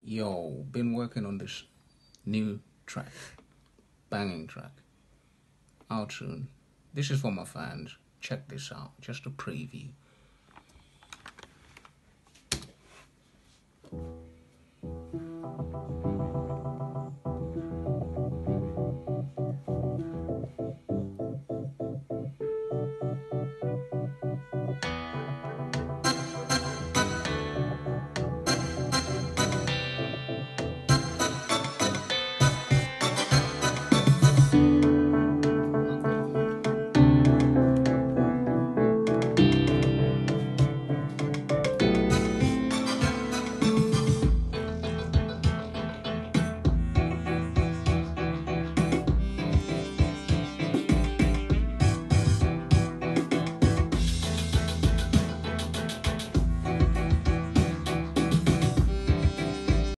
Yo, been working on this new track, banging track, out soon. This is for my fans. Check this out, just a preview.